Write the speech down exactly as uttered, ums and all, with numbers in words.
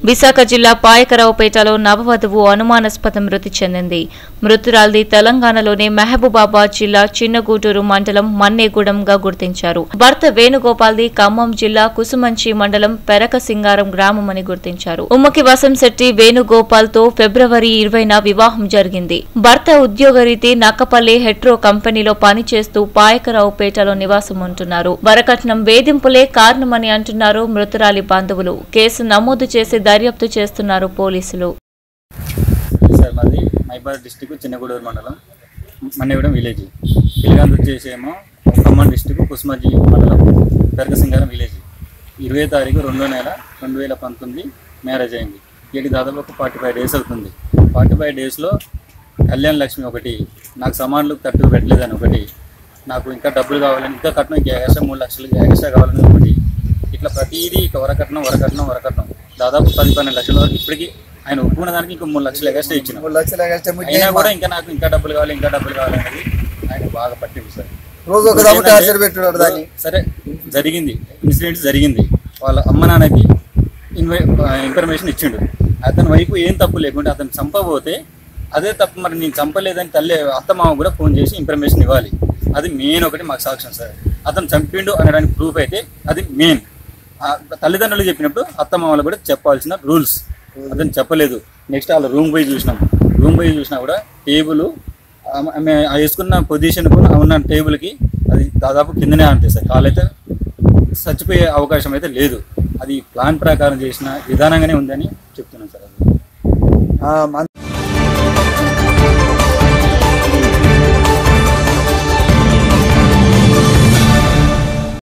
విశాఖ జిల్లా పాయకరావుపేటలో నవవధువు అనుమానాస్పద మృతి చెందింది. మృతురాల్ది తెలంగాణలోని మహబూబాబాద్ జిల్లా చిన్నగూటూరు మండలం మన్నేగూడెంగా గుర్తించారు. భర్త వేణుగోపాల్ది ఖమ్మం జిల్లా కుసుమంచి మండలం పెరకసింగారం గ్రామమని గుర్తించారు. ఉమ్మకి వసంశెట్టి వేణుగోపాల్ తో ఫిబ్రవరి ఇరవైన వివాహం జరిగింది. భర్త ఉద్యోగరీతి నక్కపల్లి హెట్రో కంపెనీలో పనిచేస్తూ పాయకరావుపేటలో నివాసం ఉంటున్నారు. వరకట్నం వేధింపులే కారణమని అంటున్నారు మృతురాలి బంధువులు. కేసు నమోదు చేసి దర్యాప్తు చేస్తున్నారు పోలీసులు. డిస్టిక్ చిన్నగూడూరు మండలం మన్నేగూడెం విలేజ్. పిల్లగాంధ వచ్చేసేమో ఖమ్మం డిస్టిక్ కుసుమజీ మండలం పెరకసింగారం విలేజ్. ఇరవై తారీఖు రెండో నెల రెండు వేల పంతొమ్మిది మ్యారేజ్ అయింది. వీటికి దాదాపు ఒక ఫార్టీ ఫైవ్ డేస్ అవుతుంది. ఫార్టీ ఫైవ్ డేస్లో కళ్యాణ లక్ష్మి ఒకటి, నాకు సమాన్లు తట్టుకు పెట్టలేదని ఒకటి, నాకు ఇంకా డబ్బులు కావాలని, ఇంకా కట్నం ఇంకా ఎక్స్ట్రా మూడు లక్షలు ఎక్స్ట్రా కావాలని ఒకటి, ఇట్లా ప్రతిదీ ఇక వరకట్నం వరకట్నం వరకట్నం దాదాపు పది పన్నెండు లక్షల వరకు ఇప్పటికీ ఆయన ఒప్పుకున్న దానికి ఇంకా మూడు లక్షలు ఎక్స్ట్రా ఇచ్చిన అయినా కూడా ఇంకా నాకు ఇంకా డబ్బులు కావాలి ఇంకా డబ్బులు కావాలనేది ఆయన బాగా పట్టింపు సార్. సరే జరిగింది, ఇన్సిడెంట్ జరిగింది. వాళ్ళ అమ్మ నాన్నకి ఇన్వై ఇన్ఫర్మేషన్ ఇచ్చిండు. అతని వైపు ఏం తప్పు లేకుంటే అతను చంపబోతే అదే తప్పు, మరి నేను చంపలేదని తల్లి అత్తమామ కూడా ఫోన్ చేసి ఇన్ఫర్మేషన్ ఇవ్వాలి. అది మెయిన్ ఒకటి మాకు సాక్ష్యం సార్. అతను చంపిండు అనడానికి ప్రూఫ్ అయితే అది మెయిన్. తల్లిదండ్రులు చెప్పినప్పుడు అత్తమామలు కూడా చెప్పాల్సిన రూల్స్. అతను చెప్పలేదు. నెక్స్ట్ వాళ్ళ రూమ్ పోయి చూసినాం. రూమ్ పోయి చూసినా కూడా టేబుల్ వేసుకున్న పొజిషన్ ఉన్న టేబుల్కి అది దాదాపు కిందనే అంతే సార్. కాలైతే చచ్చిపోయే అవకాశం అయితే లేదు. అది ప్లాన్ ప్రకారం చేసిన విధానంగానే ఉందని చెప్తున్నాను సార్. అది